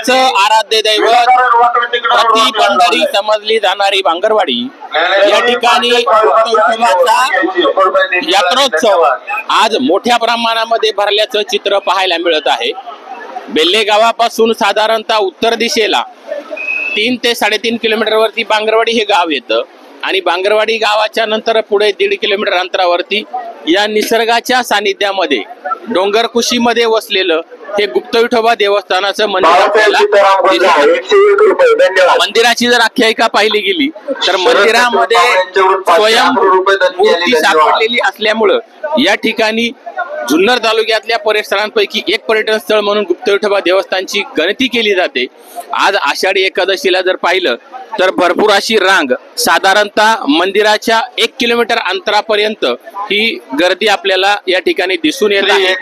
महाराष्ट्राचं आराध्य दैवत प्रति पंढरी समजली जाणारी बांगरवाडी या ठिकाणी यात्रोत्सव आज मोठ्या प्रमाणामध्ये भरल्याचं चित्र पाहायला मिळत आहे। बेल्ले गावापासून साधारणतः उत्तर दिशेला 3 ते 3.5 किलोमीटर वरती बांगरवाडी हे गाव येतं आणि बांगरवाडी गावाच्या नंतर पुढे 1.5 किलोमीटर अंतरावरती या निसर्गाच्या सानिध्यामध्ये डोंगर कुशीमध्ये वसलेलं हे गुप्त विठोबा देवस्थानाचं मंदिर। मंदिराची जर आख्यायिका पाहिली गेली तर मंदिरामध्ये स्वयं मूर्ती सापडलेली असल्यामुळं या ठिकाणी जुन्नर तालुक्यातल्या पर्यटनांपैकी एक पर्यटन स्थळ म्हणून गुप्त विठोबा देवस्थानची गणती केली जाते। आज आषाढी एकादशीला जर पाहिलं तर भरपूर अशी रांग साधारणतः मंदिराच्या 1 किलोमीटर अंतरापर्यंत ही गर्दी आपल्याला या ठिकाणी दिसून येत आहे।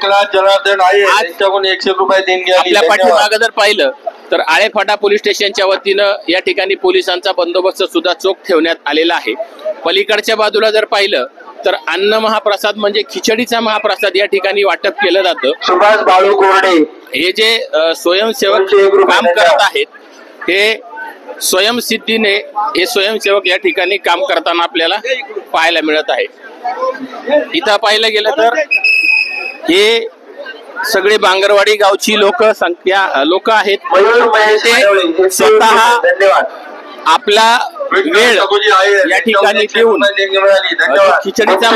आपल्या पाठीमागे जर पाहिलं तर आळेफाटा पोलीस स्टेशनच्या वतीनं या ठिकाणी पोलिसांचा बंदोबस्त सुद्धा चोख ठेवण्यात आलेला आहे। पलीकडच्या बाजूला जर पाहिलं तर अन्न महाप्रसाद म्हणजे खिचडीचा महाप्रसाद या ठिकाणी वाटप केलं जातं। सुभाष बाळू कोरडे हे जे स्वयंसेवक काम करत आहेत हे स्वयंसिद्धीने हे स्वयंसेवक या ठिकाणी काम करताना आपल्याला पाहायला मिळत आहे। इथं पाहिलं गेलं तर हे सगळे बांगरवाडी गावची लोक आहेत। ते स्वतः आपला वेळ या ठिकाणी देऊन खिचडीचा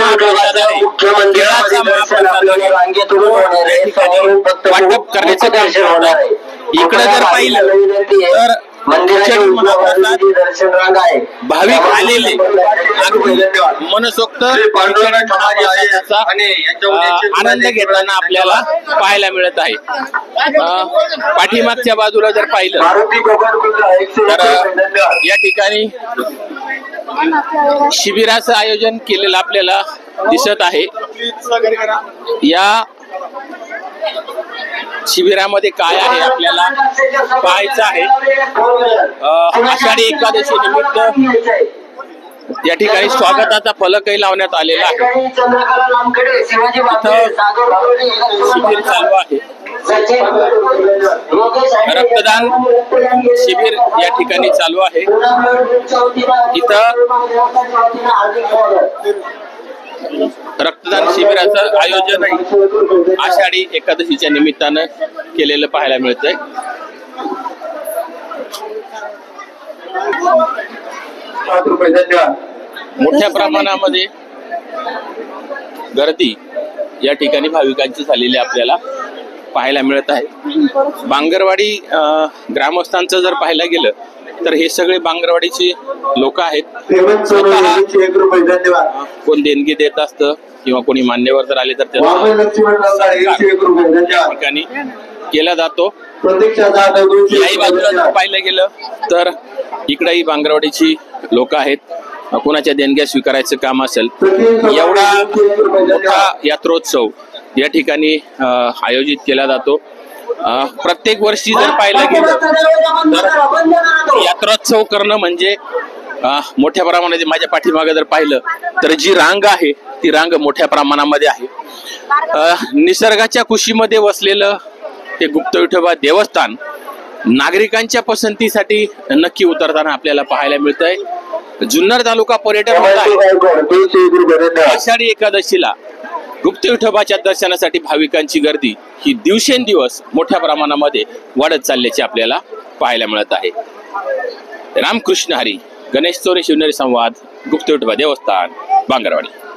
वाटप करण्याचं काम करत आहे। इकडे जर पाहिलं तर भाविक आलेले मनसोक्त आनंद घेताना आपल्याला पाहायला मिळत आहे। पाठीमागच्या बाजूला जर पाहिलं तर या ठिकाणी शिबिराचं आयोजन केलेलं आपल्याला दिसत आहे। या शिबिरामध्ये काय आहे आपल्याला पाहायचं आहे। आषाढी एकादशी निमित्त या ठिकाणी स्वागताचा फलकही लावण्यात आलेला आहे। शिबिर चालू आहे, रक्तदान शिबिर या ठिकाणी चालू आहे। इथं रक्तदान शिबिराचं आयोजन आषाढी एकादशीच्या निमित्तानं केलेलं पाहायला मिळतंय। मोठ्या प्रमाणामध्ये गर्दी या ठिकाणी भाविकांची झालेली आपल्याला पाहायला मिळत आहे। बांगरवाडी ग्रामस्थांचं जर पाहायला गेलं तर हे सगळे बांगरवाडीचे लोक आहेत। कोण देणगी देत असतं किंवा कोणी मान्यवर जर आले तर त्या ठिकाणी केला जातो। याही बाजूला जर पाहिलं गेलं तर इकडेही बांगरवाडीची लोक आहेत। कोणाच्या देणग्या स्वीकारायचं काम असेल एवढा मोठा यात्रोत्सव या ठिकाणी आयोजित केला जातो। प्रत्येक वर्षी जर पाहिलं गेलं तर यात्रोत्सव करणं म्हणजे मोठ्या प्रमाणामध्ये माझ्या पाठीमागे जर पाहिलं तर जी रांग आहे ती रांग मोठ्या प्रमाणामध्ये आहे। निसर्गाच्या कुशीमध्ये वसलेलं हे गुप्त विठोबा देवस्थान नागरिकांच्या पसंतीसाठी नक्की उतरताना आपल्याला पाहायला मिळतंय। जुन्नर तालुका पर्यटन आषाढी एकादशीला गुप्त विठोबाच्या दर्शनासाठी भाविकांची गर्दी ही दिवसेंदिवस मोठ्या प्रमाणामध्ये वाढत चालल्याचे आपल्याला पाहायला मिळत आहे। रामकृष्ण हरी, गणेश चोरे, शिवनेरी संवाद, गुप्त विठोबा देवस्थान, बांगरवाडी।